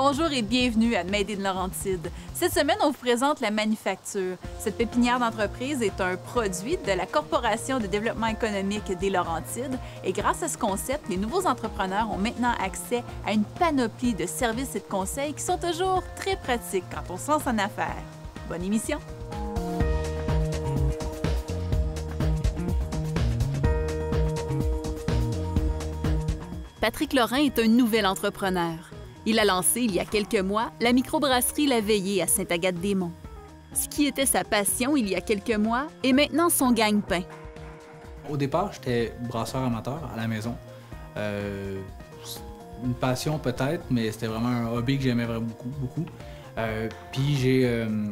Bonjour et bienvenue à Made in Laurentide. Cette semaine, on vous présente la manufacture. Cette pépinière d'entreprise est un produit de la Corporation de développement économique des Laurentides et grâce à ce concept, les nouveaux entrepreneurs ont maintenant accès à une panoplie de services et de conseils qui sont toujours très pratiques quand on se lance en affaires. Bonne émission! Patrick Lorrain est un nouvel entrepreneur. Il a lancé, il y a quelques mois, la microbrasserie La Veillée à Sainte-Agathe-des-Monts. Ce qui était sa passion il y a quelques mois est maintenant son gagne-pain. Au départ, j'étais brasseur amateur à la maison. Une passion peut-être, mais c'était vraiment un hobby que j'aimais vraiment beaucoup. Puis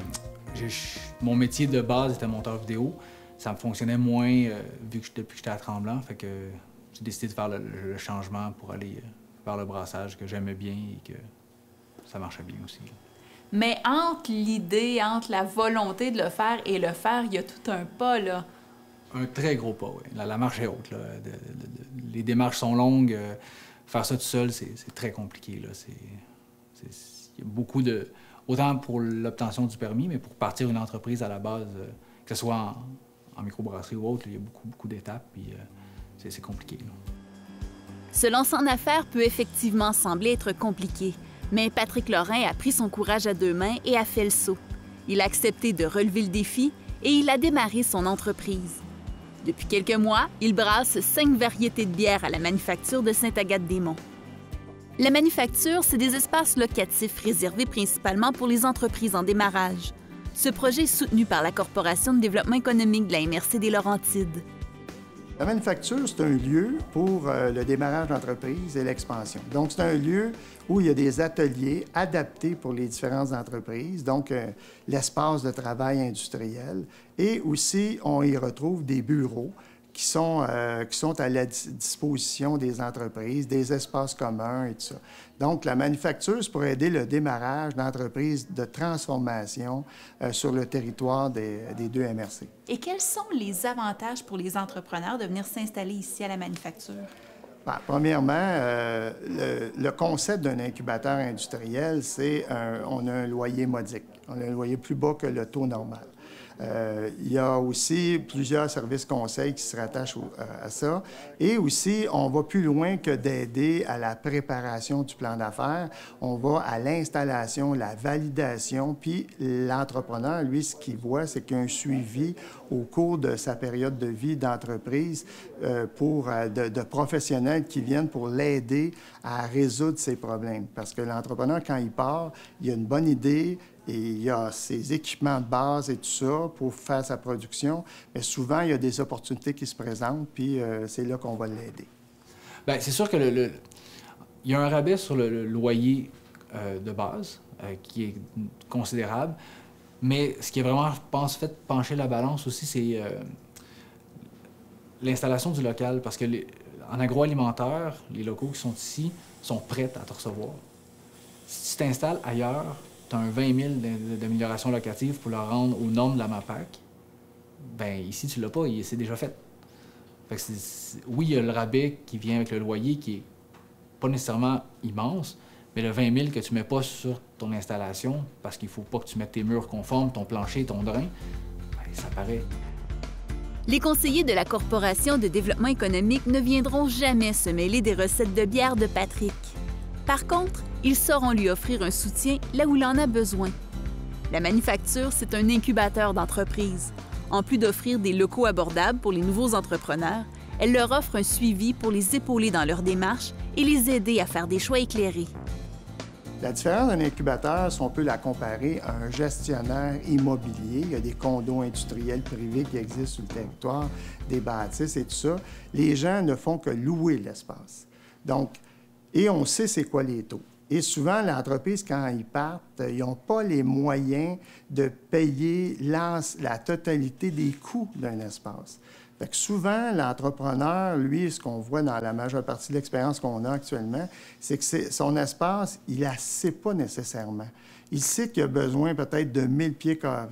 mon métier de base était monteur vidéo. Ça me fonctionnait moins depuis que j'étais à Tremblant, fait que j'ai décidé de faire le changement pour aller vers le brassage que j'aimais bien et que ça marchait bien aussi. Mais entre l'idée, entre la volonté de le faire et le faire, il y a tout un pas, là. Un très gros pas, oui. La marche est haute, là. Les démarches sont longues. Faire ça tout seul, c'est très compliqué, là. Il y a beaucoup de... Autant pour l'obtention du permis, mais pour partir une entreprise à la base, que ce soit en microbrasserie ou autre, il y a beaucoup d'étapes, puis c'est compliqué, là. Se lancer en affaires peut effectivement sembler être compliqué, mais Patrick Lorrain a pris son courage à deux mains et a fait le saut. Il a accepté de relever le défi et il a démarré son entreprise. Depuis quelques mois, il brasse 5 variétés de bières à la manufacture de Sainte-Agathe-des-Monts. La manufacture, c'est des espaces locatifs réservés principalement pour les entreprises en démarrage. Ce projet est soutenu par la Corporation de développement économique de la MRC des Laurentides. La manufacture, c'est un lieu pour le démarrage d'entreprise et l'expansion. Donc, c'est un lieu où il y a des ateliers adaptés pour les différentes entreprises, donc l'espace de travail industriel. Et aussi, on y retrouve des bureaux qui sont à la disposition des entreprises, des espaces communs et tout ça. Donc, la manufacture, c'est pour aider le démarrage d'entreprises de transformation sur le territoire des deux MRC. Et quels sont les avantages pour les entrepreneurs de venir s'installer ici à la manufacture? Bien, premièrement, le concept d'un incubateur industriel, c'est on a un loyer modique. On a un loyer plus bas que le taux normal. Il y a aussi plusieurs services conseils qui se rattachent à ça. Et aussi, on va plus loin que d'aider à la préparation du plan d'affaires. On va à l'installation, la validation, puis l'entrepreneur, lui, ce qu'il voit, c'est qu'il y a un suivi au cours de sa période de vie d'entreprise de professionnels qui viennent pour l'aider à résoudre ses problèmes. Parce que l'entrepreneur, quand il part, il a une bonne idée, et il y a ses équipements de base et tout ça pour faire sa production. Mais souvent, il y a des opportunités qui se présentent, puis c'est là qu'on va l'aider. Bien, c'est sûr que il y a un rabais sur le loyer de base qui est considérable. Mais ce qui a vraiment, je pense, fait pencher la balance aussi, c'est l'installation du local. Parce que en agroalimentaire, les locaux qui sont ici sont prêts à te recevoir. Si tu t'installes ailleurs, tu as un 20 000 d'amélioration locative pour le rendre aux normes de la MAPAC, bien ici, tu l'as pas, c'est déjà fait. Fait que oui, il y a le rabais qui vient avec le loyer qui est pas nécessairement immense, mais le 20 000 que tu mets pas sur ton installation, parce qu'il faut pas que tu mettes tes murs conformes, ton plancher, ton drain, bien, ça paraît. Les conseillers de la Corporation de développement économique ne viendront jamais se mêler des recettes de bière de Patrick. Par contre, ils sauront lui offrir un soutien là où il en a besoin. La manufacture, c'est un incubateur d'entreprises. En plus d'offrir des locaux abordables pour les nouveaux entrepreneurs, elle leur offre un suivi pour les épauler dans leur démarche et les aider à faire des choix éclairés. La différence d'un incubateur, si on peut la comparer à un gestionnaire immobilier, il y a des condos industriels privés qui existent sur le territoire, des bâtisses et tout ça, les gens ne font que louer l'espace. Donc, et on sait c'est quoi les taux. Et souvent, l'entreprise, quand ils partent, ils n'ont pas les moyens de payer la totalité des coûts d'un espace. Fait que souvent, l'entrepreneur, lui, ce qu'on voit dans la majeure partie de l'expérience qu'on a actuellement, c'est que son espace, il ne la sait pas nécessairement. Il sait qu'il a besoin peut-être de 1000 pieds carrés,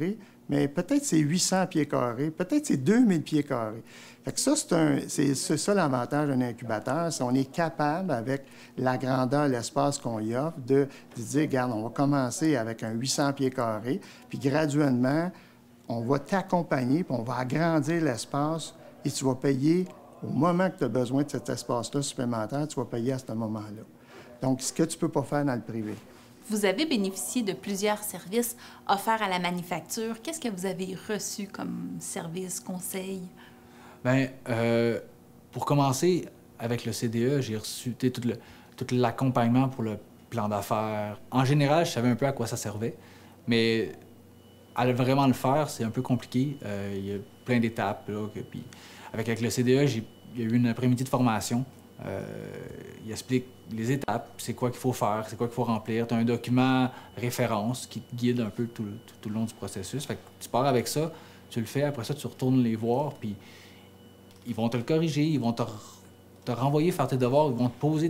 mais peut-être c'est 800 pieds carrés, peut-être c'est 2000 pieds carrés. Fait que ça, c'est ça l'avantage d'un incubateur, c'est qu'on est capable, avec la grandeur, l'espace qu'on y offre, de dire, regarde, on va commencer avec un 800 pieds carrés, puis graduellement, on va t'accompagner, puis on va agrandir l'espace, et tu vas payer, au moment que tu as besoin de cet espace-là supplémentaire, tu vas payer à ce moment-là. Donc, ce que tu ne peux pas faire dans le privé. Vous avez bénéficié de plusieurs services offerts à la manufacture. Qu'est-ce que vous avez reçu comme service, conseil? Bien, pour commencer, avec le CDE, j'ai reçu tout l'accompagnement pour le plan d'affaires. En général, je savais un peu à quoi ça servait, mais à vraiment le faire, c'est un peu compliqué. Il y a plein d'étapes. Puis avec le CDE, il y a eu une après-midi de formation. Il explique les étapes, c'est quoi qu'il faut faire, c'est quoi qu'il faut remplir. Tu as un document référence qui te guide un peu tout le long du processus. Fait que tu pars avec ça, tu le fais, après ça, tu retournes les voir, puis ils vont te le corriger, ils vont te renvoyer faire tes devoirs, ils vont te poser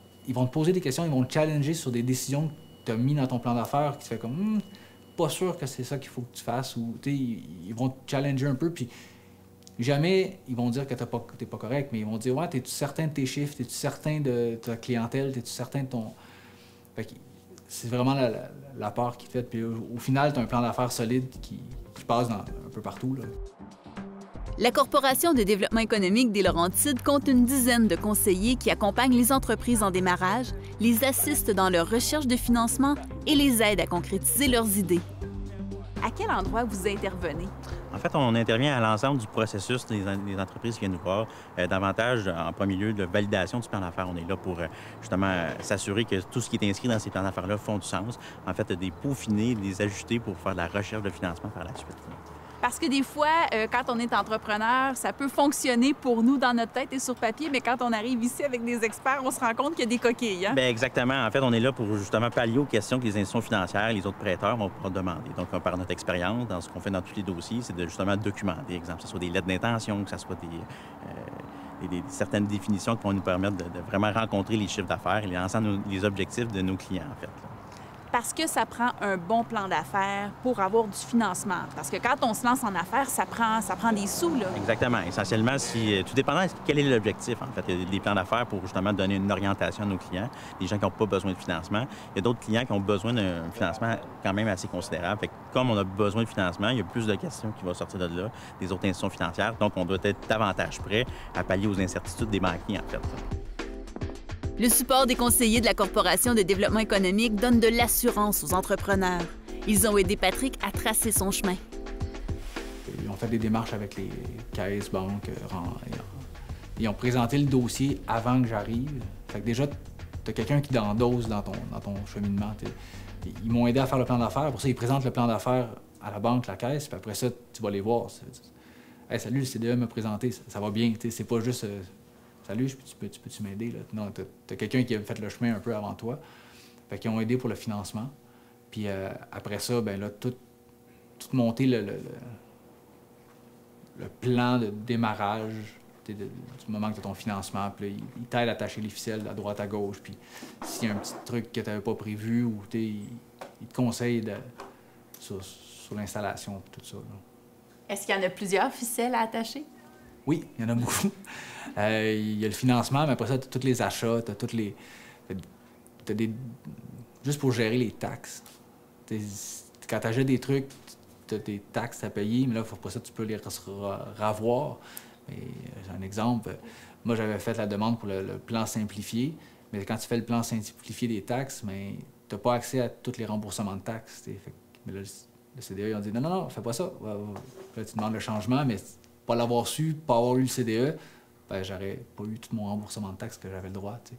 des questions, ils vont te challenger sur des décisions que tu as mis dans ton plan d'affaires qui te fait comme pas sûr que c'est ça qu'il faut que tu fasses, ou ils vont te challenger un peu, puis jamais ils vont dire que t'es pas correct, mais ils vont dire « Ouais, t'es-tu certain de tes chiffres? T'es-tu certain de ta clientèle? T'es-tu certain de ton... » Fait que c'est vraiment la part qui fait. Puis au final, t'as un plan d'affaires solide qui passe un peu partout, là. La Corporation de développement économique des Laurentides compte une dizaine de conseillers qui accompagnent les entreprises en démarrage, les assistent dans leur recherche de financement et les aident à concrétiser leurs idées. À quel endroit vous intervenez? En fait, on intervient à l'ensemble du processus des entreprises qui viennent nous voir, davantage en premier lieu de validation du plan d'affaires. On est là pour justement s'assurer que tout ce qui est inscrit dans ces plans d'affaires-là font du sens. En fait, des peaufiner, des ajuster pour faire de la recherche de financement par la suite. Parce que des fois, quand on est entrepreneur, ça peut fonctionner pour nous dans notre tête et sur papier, mais quand on arrive ici avec des experts, on se rend compte qu'il y a des coquilles. Hein? Bien, exactement. En fait, on est là pour justement pallier aux questions que les institutions financières, les autres prêteurs vont pouvoir demander. Donc, par notre expérience, dans ce qu'on fait dans tous les dossiers, c'est de justement documenter, exemple, que ce soit des lettres d'intention, que ce soit certaines définitions qui vont nous permettre de vraiment rencontrer les chiffres d'affaires et l'ensemble des objectifs de nos clients, en fait. Parce que ça prend un bon plan d'affaires pour avoir du financement. Parce que quand on se lance en affaires, ça prend des sous, là. Exactement. Essentiellement, tout dépendant de quel est l'objectif, en fait. Il y a des plans d'affaires pour justement donner une orientation à nos clients, des gens qui n'ont pas besoin de financement. Il y a d'autres clients qui ont besoin d'un financement quand même assez considérable. Fait que comme on a besoin de financement, il y a plus de questions qui vont sortir de là, des autres institutions financières. Donc, on doit être davantage prêt à pallier aux incertitudes des banquiers, en fait. Le support des conseillers de la Corporation de développement économique donne de l'assurance aux entrepreneurs. Ils ont aidé Patrick à tracer son chemin. Ils ont fait des démarches avec les caisses, banques. Ils ont présenté le dossier avant que j'arrive. Fait que déjà, tu as quelqu'un qui t'endosse dans ton cheminement. Ils m'ont aidé à faire le plan d'affaires. Pour ça, ils présentent le plan d'affaires à la banque, la caisse, puis après ça, tu vas les voir. Hey, salut, le CDE m'a présenté, ça va bien. C'est pas juste... Salut, peux-tu m'aider? Non, t'as quelqu'un qui a fait le chemin un peu avant toi. Fait qu'ils ont aidé pour le financement. Puis après ça, ben là, tout monter le plan de démarrage du moment que tu as ton financement. Puis là, ils t'aident à attacher les ficelles à droite, à gauche. Puis s'il y a un petit truc que tu n'avais pas prévu, ou ils te conseillent sur l'installation et tout ça. Là. Est-ce qu'il y en a plusieurs ficelles à attacher? Oui, il y en a beaucoup. Il y a le financement, mais après ça, tu as tous les achats, tu as toutes les... Juste pour gérer les taxes. Quand tu achètes des trucs, tu as des taxes à payer, mais là, pour ça, tu peux les ravoir. J'ai un exemple. Moi, j'avais fait la demande pour le plan simplifié, mais quand tu fais le plan simplifié des taxes, tu n'as pas accès à tous les remboursements de taxes. Mais là, le CDE, ils ont dit non, fais pas ça. Là, tu demandes le changement, mais pas l'avoir su, pas avoir eu le CDE, ben, j'aurais pas eu tout mon remboursement de taxes que j'avais le droit. T'sais.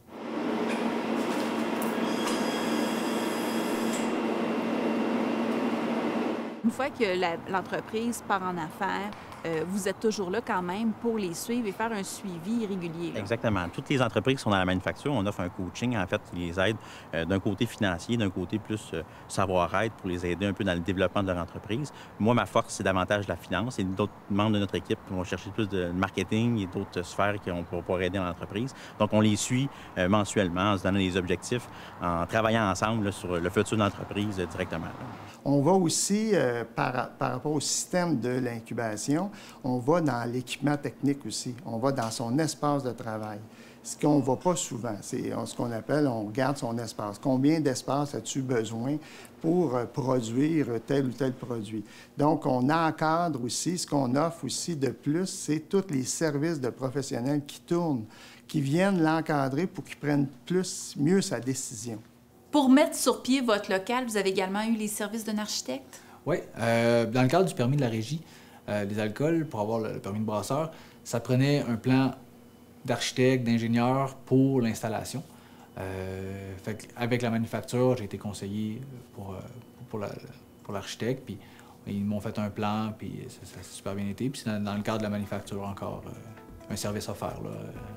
Une fois que l'entreprise part en affaires, vous êtes toujours là quand même pour les suivre et faire un suivi régulier. Là. Exactement. Toutes les entreprises qui sont dans la manufacture, on offre un coaching, en fait, qui les aide d'un côté financier, d'un côté plus savoir-être pour les aider un peu dans le développement de leur entreprise. Moi, ma force, c'est davantage la finance et d'autres membres de notre équipe qui vont chercher plus de marketing et d'autres sphères qui vont pouvoir aider l'entreprise. Donc, on les suit mensuellement en se donnant des objectifs, en travaillant ensemble là, sur le futur de l'entreprise directement. On va aussi, par rapport au système de l'incubation, on va dans l'équipement technique aussi. On va dans son espace de travail. Ce qu'on ne va pas souvent, c'est ce qu'on appelle, on regarde son espace. Combien d'espace as-tu besoin pour produire tel ou tel produit? Donc, on encadre aussi, ce qu'on offre aussi de plus, c'est tous les services de professionnels qui tournent, qui viennent l'encadrer pour qu'il prenne mieux sa décision. Pour mettre sur pied votre local, vous avez également eu les services d'un architecte? Oui. Dans le cadre du permis de la régie des alcools, pour avoir le permis de brasseur, ça prenait un plan d'architecte, d'ingénieur pour l'installation. Avec la manufacture, j'ai été conseillé pour l'architecte, puis ils m'ont fait un plan, puis ça a super bien été. Puis c'est dans le cadre de la manufacture encore un service offert, là.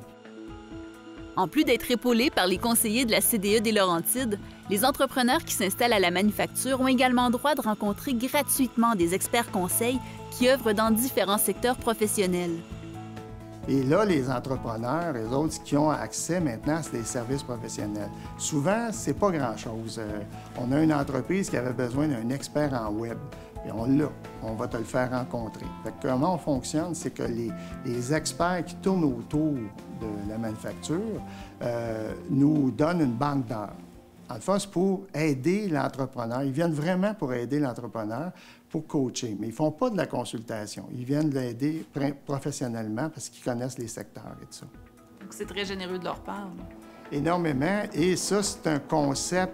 En plus d'être épaulés par les conseillers de la CDE des Laurentides, les entrepreneurs qui s'installent à la manufacture ont également droit de rencontrer gratuitement des experts conseils qui œuvrent dans différents secteurs professionnels. Et là, les entrepreneurs, les autres qui ont accès maintenant, c'est des services professionnels. Souvent, c'est pas grand-chose. On a une entreprise qui avait besoin d'un expert en web. Et on l'a. On va te le faire rencontrer. Fait que comment on fonctionne, c'est que les experts qui tournent autour de la manufacture nous donnent une banque d'heures. En fait, c'est pour aider l'entrepreneur. Ils viennent vraiment pour aider l'entrepreneur, pour coacher. Mais ils ne font pas de la consultation. Ils viennent l'aider professionnellement parce qu'ils connaissent les secteurs et tout ça. Donc, c'est très généreux de leur part. Énormément. Et ça, c'est un concept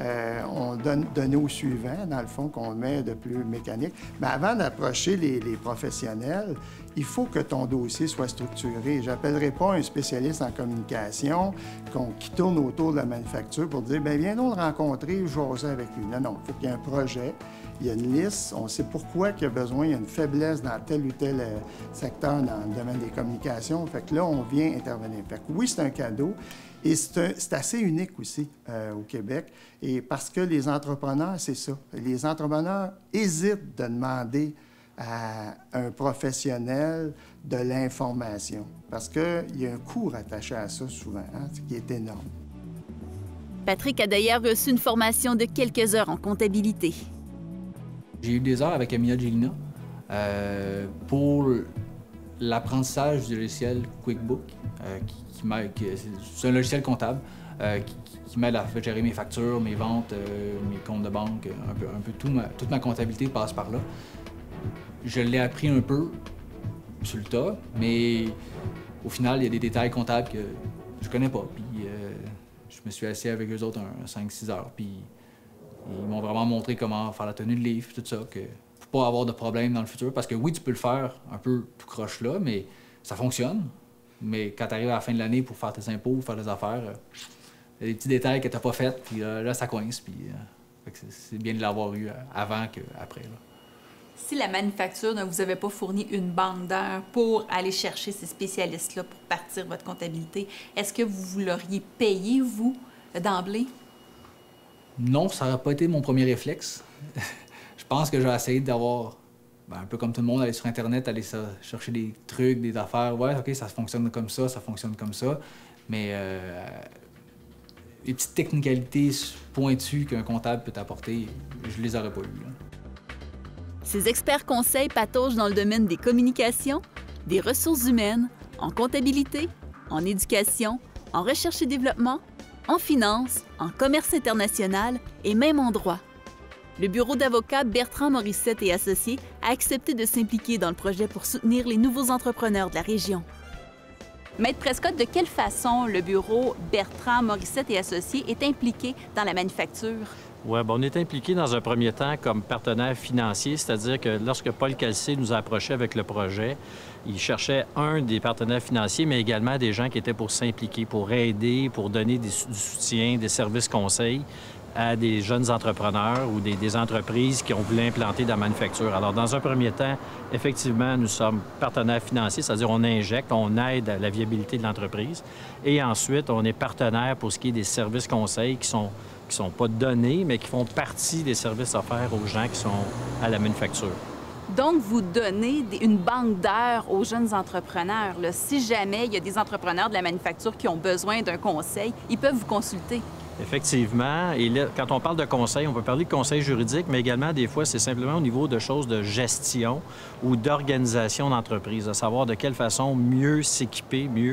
donné au suivant, dans le fond, qu'on met de plus mécanique. Mais avant d'approcher les professionnels, il faut que ton dossier soit structuré. Je n'appellerai pas un spécialiste en communication qui tourne autour de la manufacture pour dire, bien, viens donc le rencontrer, jaser avec lui. Non, non, il faut qu'il y ait un projet. Il y a une liste, on sait pourquoi il y a besoin, il y a une faiblesse dans tel ou tel secteur dans le domaine des communications. Fait que là, on vient intervenir. Fait que oui, c'est un cadeau et c'est assez unique aussi au Québec. Et parce que les entrepreneurs, c'est ça. Les entrepreneurs hésitent de demander à un professionnel de l'information parce qu'il y a un coût rattaché à ça souvent, ce qui est énorme. Patrick a d'ailleurs reçu une formation de quelques heures en comptabilité. J'ai eu des heures avec Amia Gelina pour l'apprentissage du logiciel QuickBook, c'est un logiciel comptable qui m'aide à gérer mes factures, mes ventes, mes comptes de banque, un peu toute ma comptabilité passe par là. Je l'ai appris un peu sur le tas, mais au final, il y a des détails comptables que je connais pas. Puis je me suis assis avec eux autres 5-6 heures, puis ils m'ont vraiment montré comment faire la tenue de livre, tout ça, que pour pas avoir de problème dans le futur. Parce que oui, tu peux le faire un peu tout croche là, mais ça fonctionne. Mais quand tu arrives à la fin de l'année pour faire tes impôts, faire des affaires, il y a des petits détails que tu n'as pas fait, puis là, ça coince. Puis c'est bien de l'avoir eu avant qu'après. Si la manufacture ne vous avait pas fourni une banque d'heures pour aller chercher ces spécialistes-là pour partir votre comptabilité, est-ce que vous l'auriez payé, vous, d'emblée? Non, ça n'aurait pas été mon premier réflexe. Je pense que j'ai essayé d'avoir, un peu comme tout le monde, aller sur Internet, aller chercher des trucs, des affaires. Ouais, OK, ça fonctionne comme ça fonctionne comme ça. Mais les petites technicalités pointues qu'un comptable peut t'apporter, je les aurais pas eues. Là. Ces experts conseils pataugent dans le domaine des communications, des ressources humaines, en comptabilité, en éducation, en recherche et développement, en finance, en commerce international et même en droit. Le bureau d'avocats Bertrand Morissette et Associés a accepté de s'impliquer dans le projet pour soutenir les nouveaux entrepreneurs de la région. Maître Prescott, de quelle façon le bureau Bertrand Morissette et Associés est impliqué dans la manufacture? Oui, on est impliqué dans un premier temps comme partenaire financier, c'est-à-dire que lorsque Paul Calcé nous a approchés avec le projet, il cherchait un des partenaires financiers, mais également des gens qui étaient pour s'impliquer, pour aider, pour donner du soutien, des services conseils. à des jeunes entrepreneurs ou des entreprises qui ont voulu implanter dans la manufacture. Alors, dans un premier temps, effectivement, nous sommes partenaires financiers, c'est-à-dire on injecte, on aide à la viabilité de l'entreprise. Et ensuite, on est partenaire pour ce qui est des services conseils qui sont pas donnés, mais qui font partie des services offerts aux gens qui sont à la manufacture. Donc, vous donnez une banque d'heures aux jeunes entrepreneurs. Là. Si jamais il y a des entrepreneurs de la manufacture qui ont besoin d'un conseil, ils peuvent vous consulter. Effectivement. Et là, quand on parle de conseil, on peut parler de conseil juridique, mais également, des fois, c'est simplement au niveau de choses de gestion ou d'organisation d'entreprise, à savoir de quelle façon mieux s'équiper, mieux,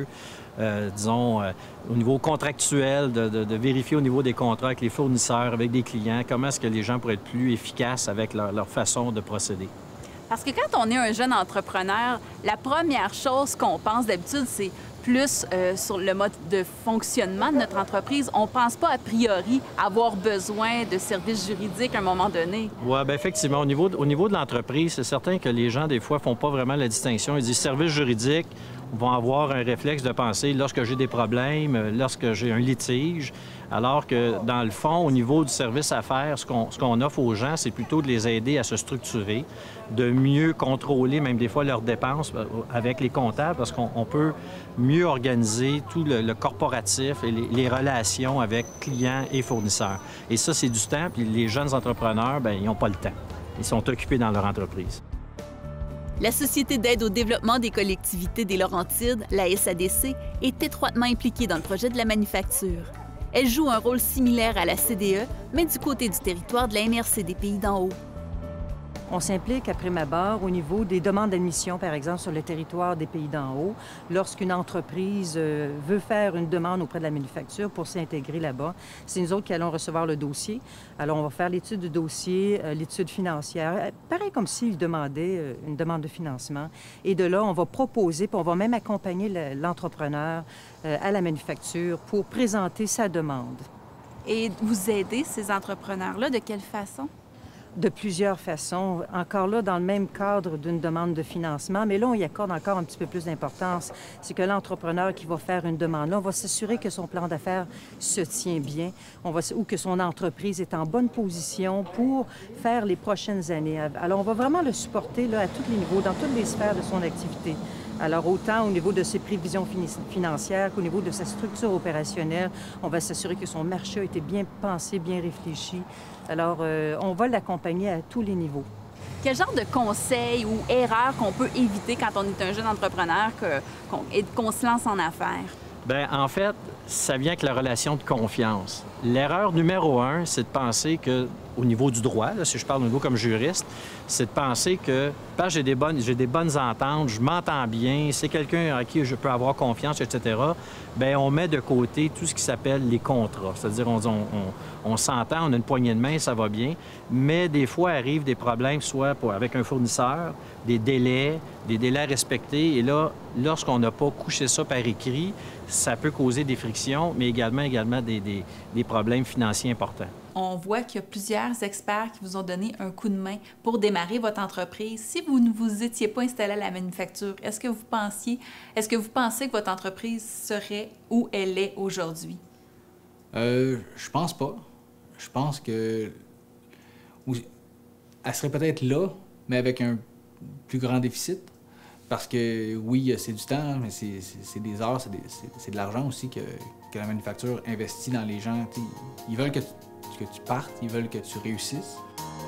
au niveau contractuel, de vérifier au niveau des contrats avec les fournisseurs, avec des clients, comment est-ce que les gens pourraient être plus efficaces avec leur façon de procéder. Parce que quand on est un jeune entrepreneur, la première chose qu'on pense d'habitude, c'est plus sur le mode de fonctionnement de notre entreprise. On ne pense pas a priori avoir besoin de services juridiques à un moment donné. Oui, bien effectivement. Au niveau de l'entreprise, c'est certain que les gens, des fois, ne font pas vraiment la distinction. Ils disent services juridiques, vont avoir un réflexe de penser lorsque j'ai des problèmes, lorsque j'ai un litige, alors que, dans le fond, au niveau du service à faire, ce qu'on offre aux gens, c'est plutôt de les aider à se structurer, de mieux contrôler même des fois leurs dépenses avec les comptables, parce qu'on peut mieux organiser tout le corporatif et les relations avec clients et fournisseurs. Et ça, c'est du temps, puis les jeunes entrepreneurs, bien, ils n'ont pas le temps. Ils sont occupés dans leur entreprise. La Société d'aide au développement des collectivités des Laurentides, la SADC, est étroitement impliquée dans le projet de la manufacture. Elle joue un rôle similaire à la CDE, mais du côté du territoire de la MRC des Pays d'en haut. On s'implique à prime abord au niveau des demandes d'admission, par exemple, sur le territoire des Pays d'en haut. Lorsqu'une entreprise veut faire une demande auprès de la manufacture pour s'intégrer là-bas, c'est nous autres qui allons recevoir le dossier. Alors, on va faire l'étude du dossier, l'étude financière, pareil comme s'il demandait une demande de financement. Et de là, on va proposer, puis on va même accompagner l'entrepreneur à la manufacture pour présenter sa demande. Et vous aidez ces entrepreneurs-là de quelle façon? De plusieurs façons, encore là, dans le même cadre d'une demande de financement, mais là, on y accorde encore un petit peu plus d'importance. C'est que l'entrepreneur qui va faire une demande, là, on va s'assurer que son plan d'affaires se tient bien, ou que son entreprise est en bonne position pour faire les prochaines années. Alors, on va vraiment le supporter là, à tous les niveaux, dans toutes les sphères de son activité. Alors, autant au niveau de ses prévisions financières qu'au niveau de sa structure opérationnelle, on va s'assurer que son marché a été bien pensé, bien réfléchi. Alors, on va l'accompagner à tous les niveaux. Quel genre de conseils ou erreurs qu'on peut éviter quand on est un jeune entrepreneur qu'on se lance en affaires? Bien, en fait, ça vient avec la relation de confiance. L'erreur numéro 1, c'est de penser que, au niveau du droit, là, si je parle au niveau comme juriste, c'est de penser que parce que j'ai des bonnes ententes, je m'entends bien, c'est quelqu'un à qui je peux avoir confiance, etc., bien, on met de côté tout ce qui s'appelle les contrats. C'est-à-dire, on s'entend, on a une poignée de main, ça va bien, mais des fois arrivent des problèmes, soit avec un fournisseur, des délais à respecter, et là, lorsqu'on n'a pas couché ça par écrit, ça peut causer des frictions, mais également des problèmes financiers importants. On voit qu'il y a plusieurs experts qui vous ont donné un coup de main pour démarrer votre entreprise. Si vous ne vous étiez pas installé à la manufacture, est-ce que vous pensez que votre entreprise serait où elle est aujourd'hui? Je pense pas. Je pense que elle serait peut-être là, mais avec un plus grand déficit. Parce que oui, c'est du temps, mais c'est des heures, c'est de l'argent aussi que la manufacture investit dans les gens. T'sais, ils veulent que tu partes, ils veulent que tu réussisses.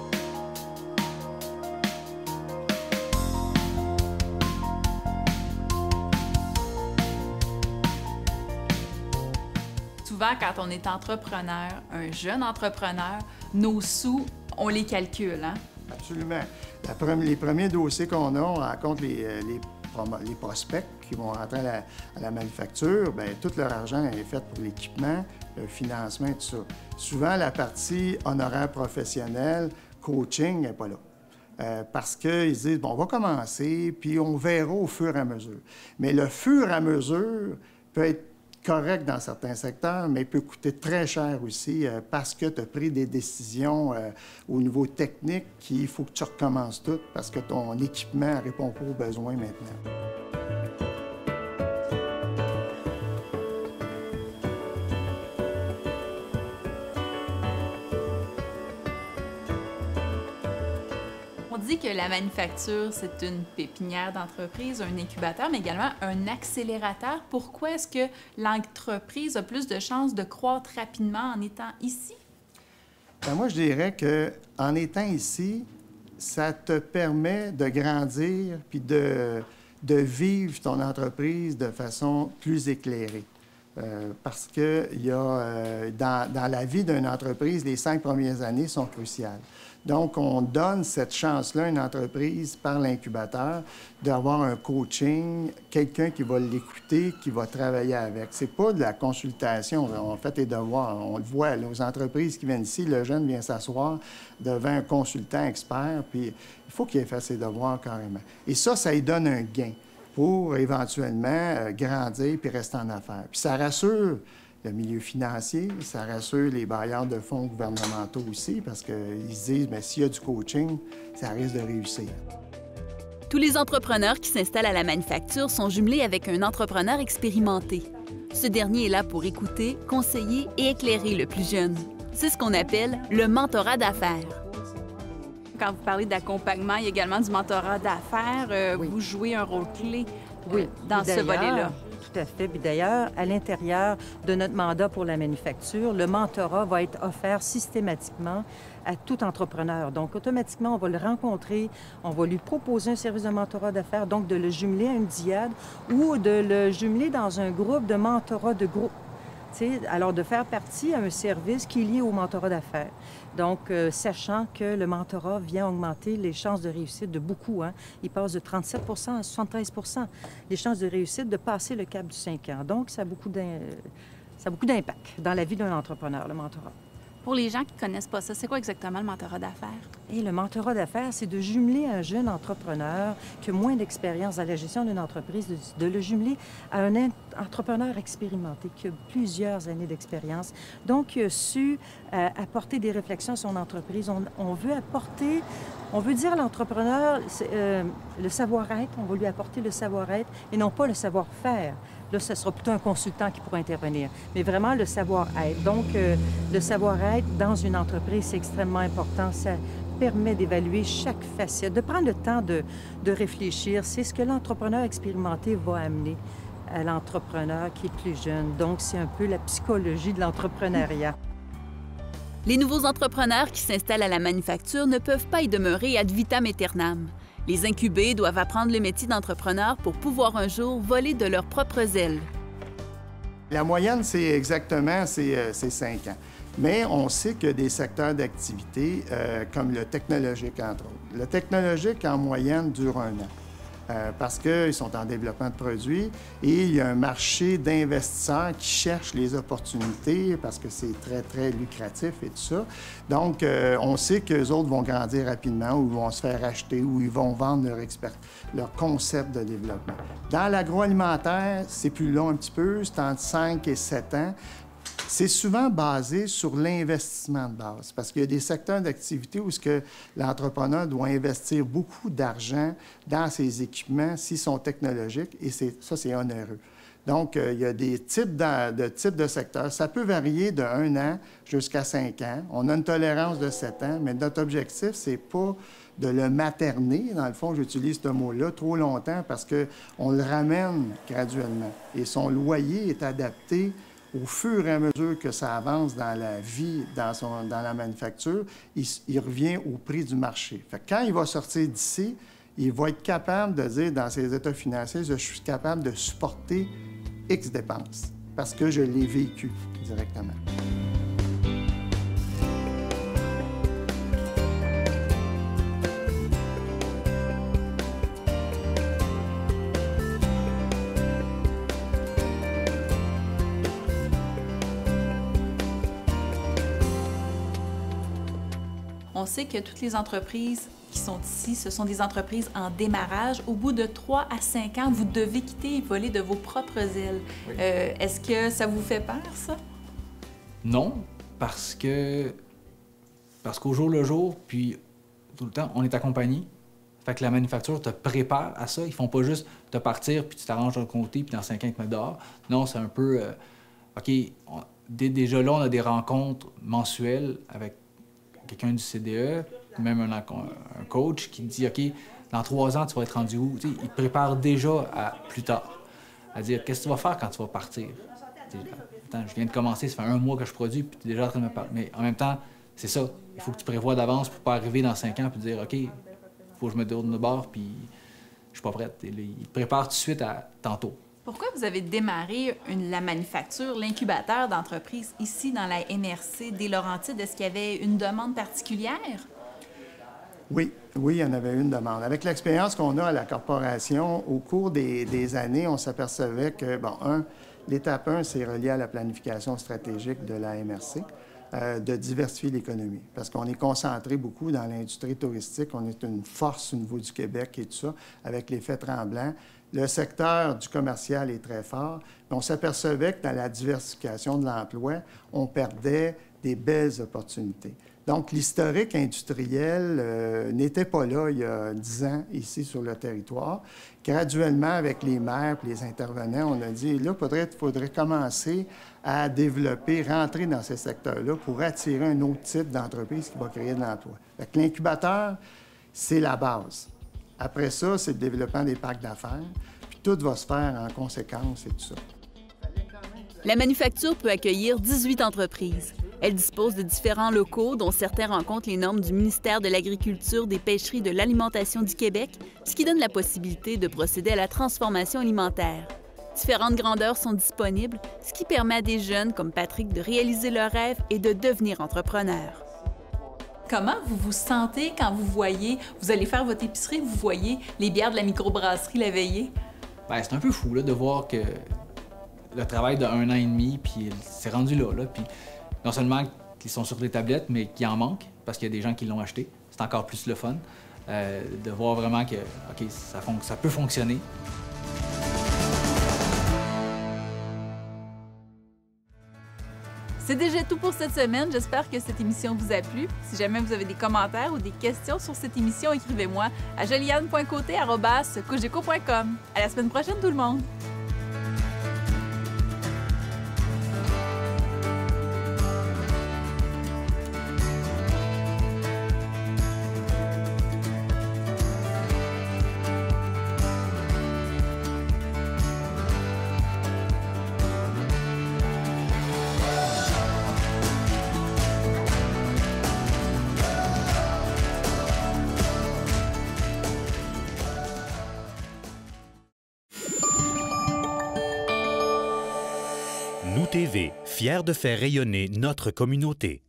Souvent, quand on est entrepreneur, un jeune entrepreneur, nos sous, on les calcule, hein? Absolument. Les premiers dossiers qu'on a, on rencontre les prospects qui vont rentrer à la manufacture. Bien, tout leur argent est fait pour l'équipement, le financement et tout ça. Souvent, la partie honoraire professionnel, coaching n'est pas là. Parce qu'ils se disent, bon, on va commencer, puis on verra au fur et à mesure. Mais le fur et à mesure peut être correct dans certains secteurs, mais peut coûter très cher aussi parce que tu as pris des décisions au niveau technique qu'il faut que tu recommences tout parce que ton équipement ne répond pas aux besoins maintenant. dit que la manufacture, c'est une pépinière d'entreprise, un incubateur, mais également un accélérateur. Pourquoi est-ce que l'entreprise a plus de chances de croître rapidement en étant ici? Bien, moi, je dirais qu'en étant ici, ça te permet de grandir puis de vivre ton entreprise de façon plus éclairée. Parce que dans la vie d'une entreprise, les 5 premières années sont cruciales. Donc, on donne cette chance-là à une entreprise par l'incubateur d'avoir un coaching, quelqu'un qui va l'écouter, qui va travailler avec. C'est pas de la consultation. On fait les devoirs. On le voit, aux entreprises qui viennent ici, le jeune vient s'asseoir devant un consultant expert, puis il faut qu'il ait fait ses devoirs carrément. Et ça lui donne un gain pour éventuellement grandir puis rester en affaires. Puis ça rassure le milieu financier, ça rassure les bailleurs de fonds gouvernementaux aussi, parce qu'ils se disent, bien, s'il y a du coaching, ça risque de réussir. Tous les entrepreneurs qui s'installent à la manufacture sont jumelés avec un entrepreneur expérimenté. Ce dernier est là pour écouter, conseiller et éclairer le plus jeune. C'est ce qu'on appelle le mentorat d'affaires. Quand vous parlez d'accompagnement, il y a également du mentorat d'affaires. Oui. Vous jouez un rôle clé dans Puis ce volet-là. Tout à fait. Puis d'ailleurs, à l'intérieur de notre mandat pour la manufacture, le mentorat va être offert systématiquement à tout entrepreneur. Donc, automatiquement, on va le rencontrer, on va lui proposer un service de mentorat d'affaires, donc de le jumeler à une diade ou de le jumeler dans un groupe de mentorat de groupe. T'sais, alors, de faire partie à un service qui est lié au mentorat d'affaires. Donc, sachant que le mentorat vient augmenter les chances de réussite de beaucoup. Hein. Il passe de 37 à 73 les chances de réussite de passer le cap du 5 ans. Donc, ça a beaucoup d'impact dans la vie d'un entrepreneur, le mentorat. Pour les gens qui ne connaissent pas ça, c'est quoi exactement le mentorat d'affaires? Et le mentorat d'affaires, c'est de jumeler un jeune entrepreneur qui a moins d'expérience dans la gestion d'une entreprise, de le jumeler à un entrepreneur expérimenté qui a plusieurs années d'expérience, donc qui a su apporter des réflexions à son entreprise. On veut dire à l'entrepreneur le savoir-être, on va lui apporter le savoir-être et non pas le savoir-faire. Là, ce sera plutôt un consultant qui pourra intervenir, mais vraiment le savoir-être. Donc, le savoir-être dans une entreprise, c'est extrêmement important. Ça permet d'évaluer chaque facette, de prendre le temps de réfléchir. C'est ce que l'entrepreneur expérimenté va amener à l'entrepreneur qui est plus jeune. Donc, c'est un peu la psychologie de l'entrepreneuriat. Les nouveaux entrepreneurs qui s'installent à la manufacture ne peuvent pas y demeurer ad vitam aeternam. Les incubés doivent apprendre le métier d'entrepreneur pour pouvoir un jour voler de leurs propres ailes. La moyenne, c'est exactement 5 ans. Mais on sait que des secteurs d'activité, comme le technologique, entre autres. Le technologique, en moyenne, dure 1 an. Parce qu'ils sont en développement de produits et il y a un marché d'investisseurs qui cherchent les opportunités parce que c'est très, très lucratif et tout ça. Donc, on sait qu'eux autres vont grandir rapidement ou vont se faire acheter ou ils vont vendre leur concept de développement. Dans l'agroalimentaire, c'est plus long un petit peu, c'est entre 5 et 7 ans. C'est souvent basé sur l'investissement de base, parce qu'il y a des secteurs d'activité où l'entrepreneur doit investir beaucoup d'argent dans ses équipements s'ils sont technologiques, et ça, c'est onéreux. Donc, il y a des types de secteurs. Ça peut varier de 1 an jusqu'à 5 ans. On a une tolérance de 7 ans, mais notre objectif, c'est pas de le materner, dans le fond, j'utilise ce mot-là, trop longtemps, parce qu'on le ramène graduellement. Et son loyer est adapté au fur et à mesure que ça avance dans la vie, dans la manufacture, il revient au prix du marché. Fait que quand il va sortir d'ici, il va être capable de dire dans ses états financiers, je suis capable de supporter X dépenses, parce que je l'ai vécu directement. On sait que toutes les entreprises qui sont ici, ce sont des entreprises en démarrage. Au bout de 3 à 5 ans, vous devez quitter et voler de vos propres ailes. Oui. Est-ce que ça vous fait peur, ça? Non, parce qu'au jour le jour, puis tout le temps, on est accompagné. Fait que la manufacture te prépare à ça. Ils font pas juste te partir, puis tu t'arranges d'un côté, puis dans 5 ans, ils te mettent dehors. Non, c'est un peu... OK, déjà là, on a des rencontres mensuelles avec quelqu'un du CDE même un coach qui te dit, OK, dans 3 ans, tu vas être rendu où? Tu sais, il te prépare déjà à plus tard, à dire, qu'est-ce que tu vas faire quand tu vas partir? Attends, je viens de commencer, ça fait 1 mois que je produis, puis tu es déjà en train de me parler. Mais en même temps, c'est ça. Il faut que tu prévois d'avance pour pas arriver dans 5 ans et dire, OK, il faut que je me tourne de bord, puis je suis pas prête. Il te prépare tout de suite à tantôt. Pourquoi vous avez démarré la manufacture, l'incubateur d'entreprise ici dans la MRC des Laurentides? Est-ce qu'il y avait une demande particulière? Oui, il y en avait une demande. Avec l'expérience qu'on a à la corporation, au cours des années, on s'apercevait que, bon, l'étape 1, c'est relié à la planification stratégique de la MRC, de diversifier l'économie. Parce qu'on est concentré beaucoup dans l'industrie touristique. On est une force au niveau du Québec et tout ça, avec l'effet tremblant. Le secteur du commercial est très fort. Mais on s'apercevait que dans la diversification de l'emploi, on perdait des belles opportunités. Donc, l'historique industriel n'était pas là il y a 10 ans ici sur le territoire. Graduellement, avec les maires et les intervenants, on a dit, là, il faudrait commencer à développer, rentrer dans ces secteurs-là pour attirer un autre type d'entreprise qui va créer de l'emploi. L'incubateur, c'est la base. Après ça, c'est le développement des parcs d'affaires, puis tout va se faire en conséquence et tout ça. La manufacture peut accueillir 18 entreprises. Elle dispose de différents locaux, dont certains rencontrent les normes du ministère de l'Agriculture, des Pêcheries et de l'Alimentation du Québec, ce qui donne la possibilité de procéder à la transformation alimentaire. Différentes grandeurs sont disponibles, ce qui permet à des jeunes comme Patrick de réaliser leurs rêves et de devenir entrepreneurs. Comment vous vous sentez quand vous allez faire votre épicerie, vous voyez les bières de la microbrasserie la veillée? Bien, c'est un peu fou là, de voir que le travail de 1 an et demi, puis c'est rendu là. Puis non seulement qu'ils sont sur les tablettes, mais qu'il en manque, parce qu'il y a des gens qui l'ont acheté. C'est encore plus le fun de voir vraiment que OK, ça peut fonctionner. C'est déjà tout pour cette semaine. J'espère que cette émission vous a plu. Si jamais vous avez des commentaires ou des questions sur cette émission, écrivez-moi à joliane.côté@cogeco.com. À la semaine prochaine, tout le monde! Nous TV, fiers de faire rayonner notre communauté.